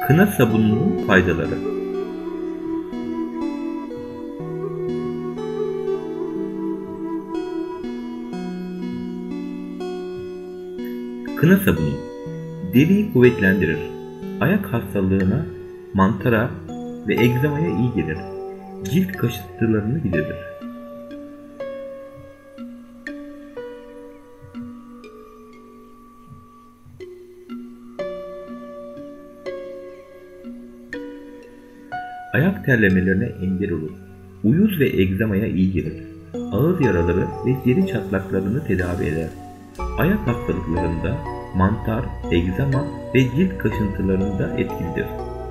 Kına sabununun faydaları. Kına sabunu deriyi kuvvetlendirir. Ayak hastalığına, mantara ve egzamaya iyi gelir. Cilt kaşıntılarını giderir. Ayak terlemelerine engel olur. Uyuz ve egzamaya iyi gelir. Ağız yaraları ve deri çatlaklarını tedavi eder. Ayak hastalıklarında mantar, egzama ve cilt kaşıntılarında etkilidir.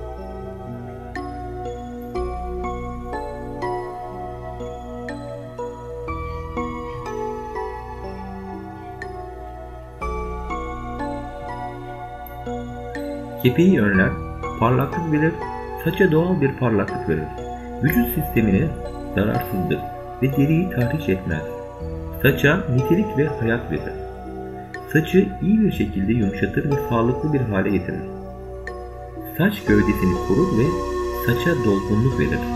Kepeği önler, parlaklık verir, saça doğal bir parlaklık verir. Vücut sistemine zararsızdır ve deriyi tahriş etmez. Saça nitelik ve hayat verir. Saçı iyi bir şekilde yumuşatır ve sağlıklı bir hale getirir. Saç gövdesini korur ve saça dolgunluk verir.